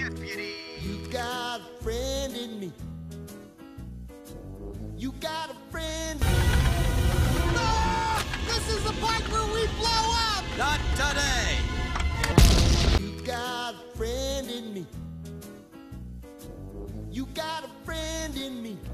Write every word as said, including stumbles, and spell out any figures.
deputy. You got a friend in me. You got a friend. No! This is the part where we blow up! Not today. You got a friend in me. You got a friend in me.